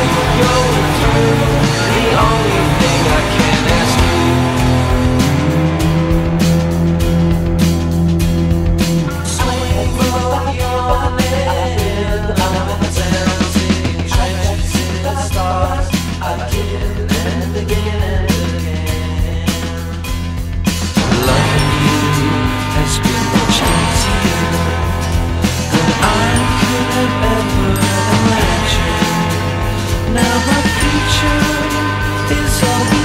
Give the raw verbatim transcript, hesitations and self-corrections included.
going through, the only thing I can ask you. Swingboat, yawning, I'm in the town, seeing treasures in the stars, again and again and again. Loving you has been much easier than I could have ever imagined. Now my future is all